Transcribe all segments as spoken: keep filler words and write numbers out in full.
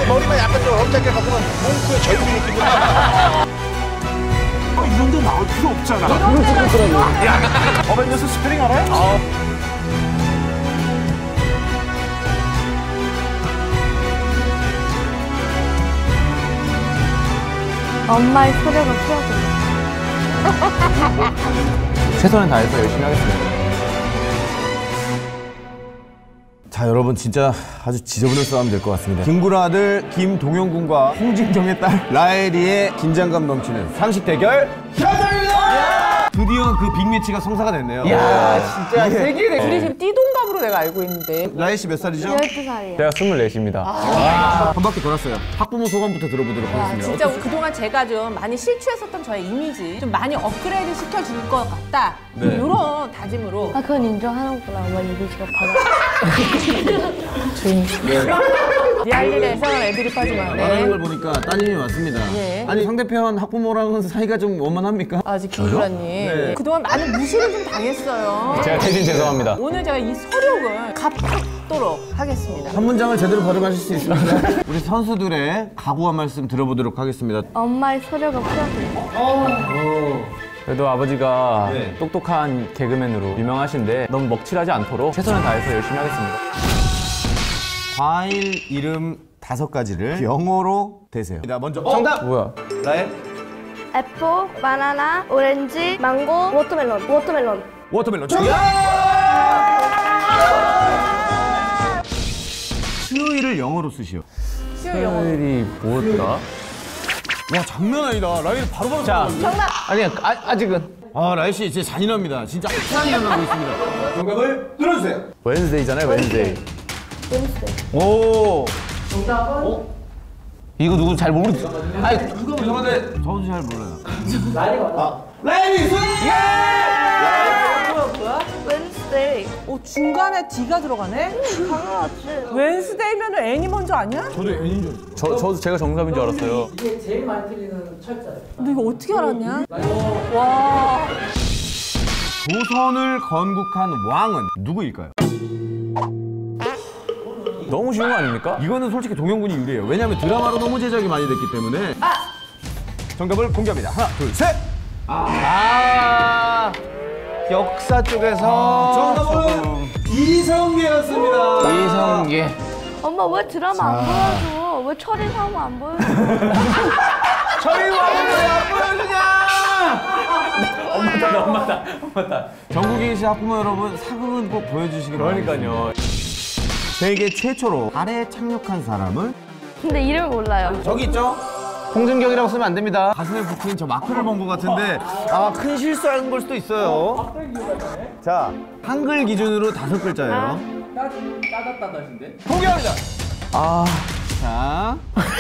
머리만 약간 좀 어렵게 갖고 몽크의 젊은 느낌이 나. 이런 데 나올 필요 없잖아. 이런 데 나올 필요 없잖아. 야, 어벤져스 스프링 알아요? 아. 엄마의 소리가 풀어줘요. 최선을 다해서 열심히 하겠습니다. 자, 여러분 진짜 아주 지저분한 싸움이 될 것 같습니다. 김구라 아들 김동현 군과 홍진경의 딸 라엘이의 긴장감 넘치는 상식 대결 시작합니다. 드디어 그 빅매치가 성사가 됐네요. 이야, 진짜 세계네. 둘이 지금 띠동갑으로 내가 알고 있는데. 라엘 씨 몇 살이죠? 열두 살이에요. 제가 스물넷입니다. 아, 한 바퀴 돌았어요. 학부모 소감부터 들어보도록 와, 하겠습니다. 진짜 그동안 제가 좀 많이 실추했었던 저의 이미지 좀 많이 업그레이드 시켜줄 것 같다. 네. 이런 다짐으로. 아, 그건 인정하는구나. 엄마 이미지가 받아. 조용히. 네 할 일에서 애드립 하지 마. 말하는 걸 네. 보니까 따님이 맞습니다. 예. 아니 상대편 학부모랑은 사이가 좀 원만합니까? 아직 김구라님. 네. 그동안 많은 무시를 좀 당했어요. 제가 대신 죄송합니다. 오늘 제가 이 서력을 갚도록 하겠습니다. 한 문장을 제대로 발음하실 수 있습니다. 우리 선수들의 각오한 말씀 들어보도록 하겠습니다. 엄마의 소리가 풀어줘요. 그래도 아버지가 네. 똑똑한 개그맨으로 유명하신데 너무 먹칠하지 않도록 최선을 다해서 열심히 하겠습니다. 과일 이름 다섯 가지를 영어로 대세요. 먼저 정답! 뭐야? 라엘? 애플, 바나나, 오렌지, 망고, 워터멜론. 워터멜론. 워터멜론. 정답! 수요일을 영어로 쓰시오. 수요 영어. 수요일이 뭐였더라? 와, 장난 아니다. 라엘 바로바로 자, 정답! 아니야, 아, 아직은. 아, 라엘 씨 진짜 잔인합니다. 진짜 악상이 일어나고 있습니다. 정답을 들어주세요. 웬스데이잖아요, 웬스데이. wednesday. 오. 정답은? 어? 이거 누구 잘 모르지? 아니, 누가 죄송한데 저도 잘 몰라요. 라엘이 아, 라엘이 승! wednesday. 오, 중간에 D가 들어가네? 당연하지. 웬스데이면 N이 먼저 아니야? 저도 N인 줄 알았어요. 저, 저도 제가 정답인 줄 알았어요. 이게 제일 많이 틀리는 철자예요. 너 이거 어떻게 알았냐? 와. 조선을 건국한 왕은 누구일까요? 너무 쉬운 거 아닙니까? 이거는 솔직히 동영군이 유리해요. 왜냐하면 드라마로 너무 제작이 많이 됐기 때문에. 아! 정답을 공개합니다. 하나, 둘, 셋! 아, 역사 쪽에서. 정답은 이성계였습니다. 이성계. 엄마 왜 드라마 안 보여줘? 왜 철인 사무 안 보여줘? 저희 왕은 왜안 보여주냐! 엄마다, 엄마다, 엄마다. 전국에 계신 학부모 여러분, 사극은 꼭 보여주시기 바랍니다. 그러니까요. 세계 최초로 달에 착륙한 사람은? 근데 이름을 몰라요. 저기 있죠? 홍진경이라고 쓰면 안 됩니다. 가슴에 붙인 저 마크를 본 것 같은데 아마 큰 실수하는 걸 수도 있어요. 자, 한글 기준으로 다섯 글자예요. 따다따다신데? 공개합니다. 아, 자.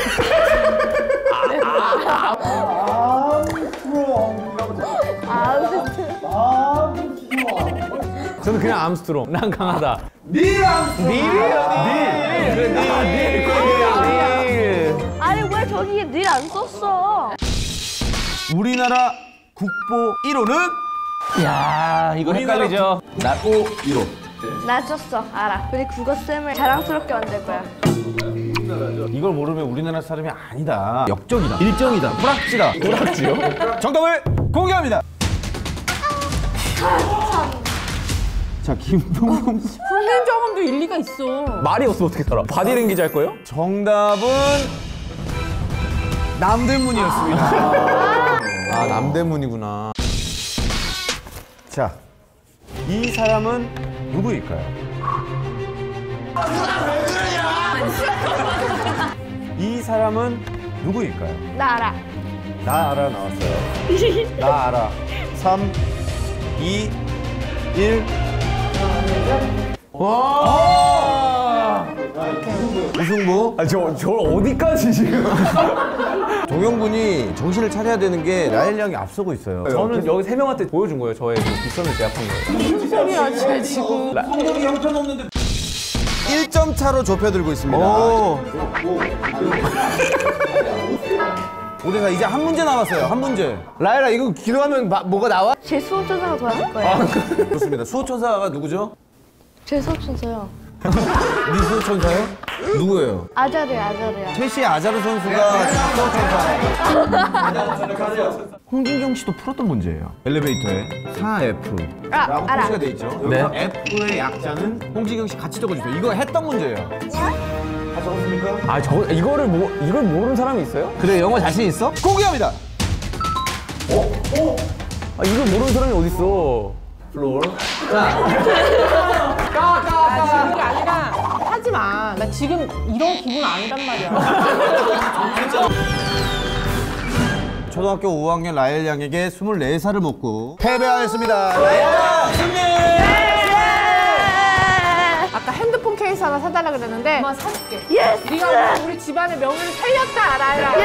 저는 그냥 암스트롱. 난 강하다. 닐 암스트롱. 닐이요, 닐. 그래, 닐. 닐. 닐. 아니 왜 저기에 닐 안 썼어? 우리나라 국보 일 호는? 야, 이거 헷갈리죠? 나고 일 호. 나 썼어. 알아. 우리 국어 쌤을 자랑스럽게 만들 거야. 이걸 모르면 우리나라 사람이 아니다. 역적이다. 일정이다. 불확지다. 뭐라지요? 정답을 공개합니다. 자, 김동훈. 훈련 경험도 일리가 있어. 말이 없어 어떻게 살아? 바디랭귀지 할 거예요? 정답은 남대문이었습니다. 아, 남대문이구나. 자, 이 사람은 누구일까요? 이 사람은 누구일까요? 나 알아. 나 알아 나왔어요. 나 알아. 삼, 이, 일. 와! 우승부. 아, 저, 저 어디까지 지금? 동영군이 정신을 차려야 되는 게 라엘 양이 앞서고 있어요. 저는 여기 세 명한테 보여준 거예요. 저의 그 빅선을 제압한 거예요. 무슨 소리야, 진짜 지금. 성적이 형편없는데 일 점 차로 좁혀들고 있습니다. 오. 오 대 사 이제 한 문제 남았어요. 한 문제. 라엘아, 이거 기도하면 마, 뭐가 나와? 제 수호천사가 도와줄 거예요. 좋습니다. 수호천사가 누구죠? 제 수호천사요. 미소 천사요? 누구예요? 아자르 아자르야. 첼시 아자르 선수가 미소 천사예요. 홍진경 씨도 풀었던 문제예요. 엘리베이터에 사 에프 아, 라고 알아. 표시가 돼 있죠. 네. 여기서 F의 약자는 홍진경 씨 같이 적어주세요. 이거 했던 문제예요. 다 적었습니까? 아, 저 이거를 모 이걸 모르는 사람이 있어요? 그래, 영어 자신 있어? 공개합니다. 아, 이걸 모르는 사람이 어디 있어? 아, 지금 그게 아니라 하지 마. 나 지금 이런 기분 아니란 말이야. 초등학교 오 학년 라엘 양에게 스물네 살을 먹고 패배하였습니다. 라엘 승리! 아까 핸드폰 케이스 하나 사달라 그랬는데 엄마 사줄게. 예스. 네가 우리 집안의 명예를 살렸다, 라엘아.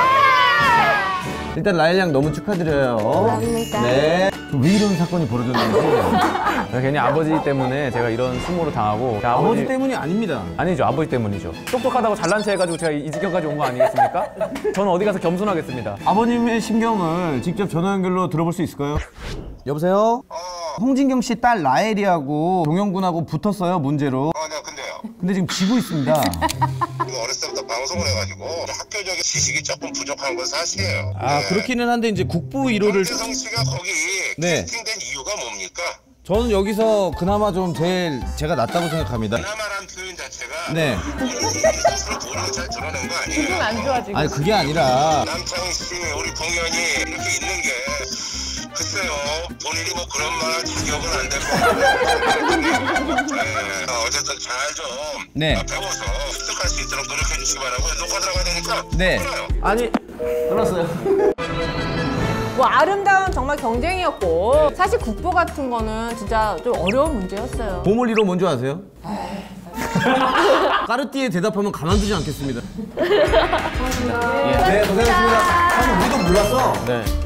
일단 라엘 양 너무 축하드려요. 감사합니다. 네. 왜 이런 사건이 벌어졌는지. 제가 괜히 아버지 때문에 제가 이런 수모를 당하고 제가 아버지 때문이 아닙니다. 아니죠, 아버지 때문이죠. 똑똑하다고 잘난 체 해가지고 제가 이 지경까지 온 거 아니겠습니까? 저는 어디 가서 겸손하겠습니다. 아버님의 심경을 직접 전화 연결로 들어볼 수 있을까요? 여보세요? 홍진경 씨 딸 라엘이하고 동영군하고 붙었어요, 문제로. 아, 네, 근데요. 근데 지금 지고 있습니다. 이거 어렸을 때부터 방송을 해가지고 학교적인 지식이 조금 부족한 건 사실이에요. 아, 그렇기는 한데 이제 국부 일 호를 황재성 씨가 거기 네. 캐스팅된 이유가 뭡니까? 저는 여기서 그나마 좀 제일 제가 낫다고 생각합니다. 그나마란 표현 자체가 네. 본인이 스스로 본인이 잘 드러낸 거 아니에요? 기분 안 좋아, 지금. 아니 그게 아니라 남창희 씨 우리 공연이 이렇게 있는 게 글쎄요 본인이 뭐 그런 말할 자격은 안 될 것 같아요. 네, 어쨌든 잘 좀 네. 배워서 습득할 수 있도록 노력해 주시기 바라고 녹화 들어가야 되니까 네. 끊어요. 아니, 들었어요. 뭐 아름다운 정말 경쟁이었고 사실 국보 같은 거는 진짜 좀 어려운 문제였어요. 보물 일 호 뭔지 아세요? 까르띠에 대답하면 가만두지 않겠습니다. 네, 고생하셨습니다. 사실 우리도 몰랐어. 네.